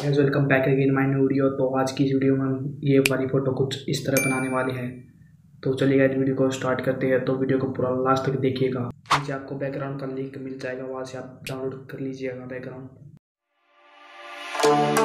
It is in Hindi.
Guys welcome back again my new video. तो आज की इस वीडियो में हम ये वाली फ़ोटो कुछ इस तरह बनाने वाले हैं। तो चलिए गाइस वीडियो को स्टार्ट करते हैं। तो वीडियो को पूरा लास्ट तक देखिएगा। नीचे आपको बैकग्राउंड का लिंक मिल जाएगा, वहाँ से आप डाउनलोड कर लीजिएगा बैकग्राउंड।